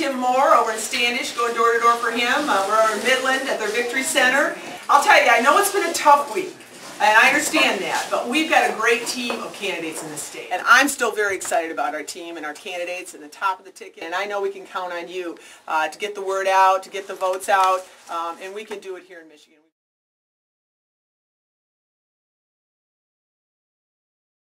Tim Moore over in Standish, going door to door for him. We're over in Midland at their Victory Center. I'll tell you, I know it's been a tough week, and I understand that, but we've got a great team of candidates in the state. And I'm still very excited about our team and our candidates and the top of the ticket, and I know we can count on you to get the word out, to get the votes out, and we can do it here in Michigan.